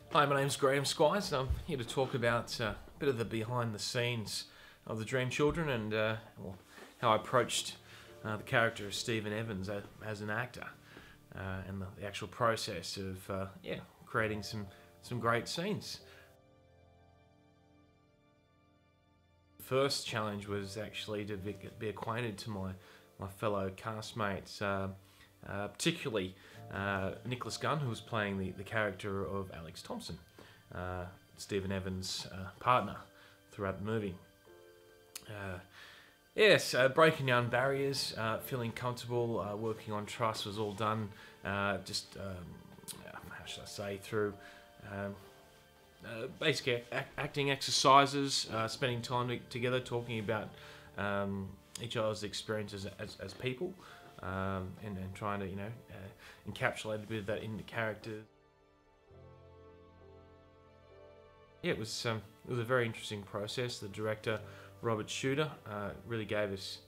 Hi, my name's Graeme Squires. I'm here to talk about a bit of the behind the scenes of the Dream Children and how I approached the character of Stephen Evans as an actor and the actual process of creating some great scenes. The first challenge was actually to be acquainted to my fellow castmates, particularly Nicholas Gunn, who was playing the character of Alex Thompson, Stephen Evans' partner throughout the movie. Breaking down barriers, feeling comfortable, working on trust was all done how should I say, through basic acting exercises, spending time together, talking about each other's experiences as people, and trying to encapsulate a bit of that in the character. Yeah, it was a very interesting process. The director, Robert Chuter, really gave us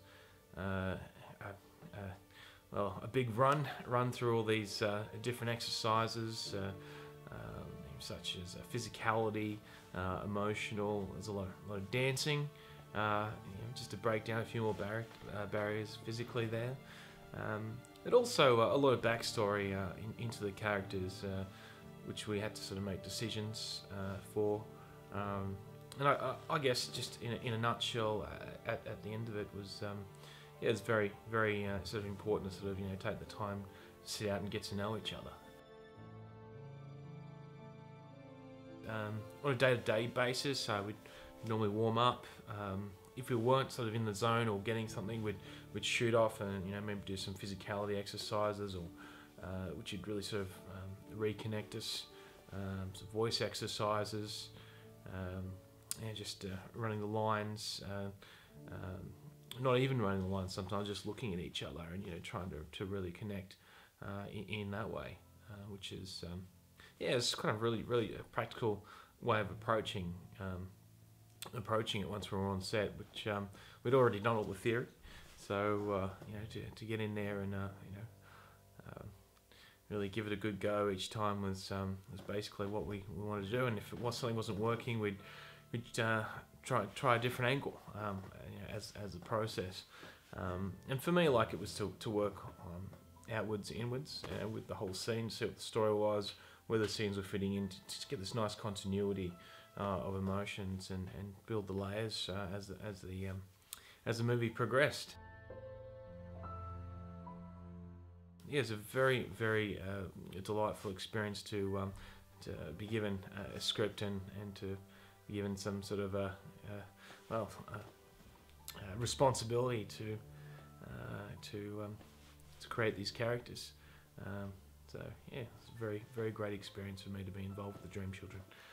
a big run through all these different exercises, such as physicality, emotional. There's a lot of dancing, just to break down a few more barriers physically there. But also a lot of backstory into the characters, which we had to sort of make decisions for. And I guess just in a nutshell, at the end of it was, it's very sort of important to sort of take the time to sit out and get to know each other. On a day-to-day basis, we'd normally warm up. If we weren't sort of in the zone or getting something, we'd shoot off and maybe do some physicality exercises, or which would really sort of reconnect us. Some voice exercises, just running the lines. Not even running the lines. Sometimes just looking at each other and trying to really connect in that way, which is it's kind of really a practical way of approaching it once we're on set, which we'd already done all the theory, so to get in there and really give it a good go each time was basically what we wanted to do. And if something wasn't working, we'd try a different angle as a process. And for me, it was to work outwards, inwards, with the whole scene, see what the story was, where the scenes were fitting in, to just get this nice continuity of emotions and build the layers as the movie progressed. Yeah, it's a very delightful experience to be given a script and to be given some sort of responsibility to create these characters. So yeah, it's a very great experience for me to be involved with the Dream Children.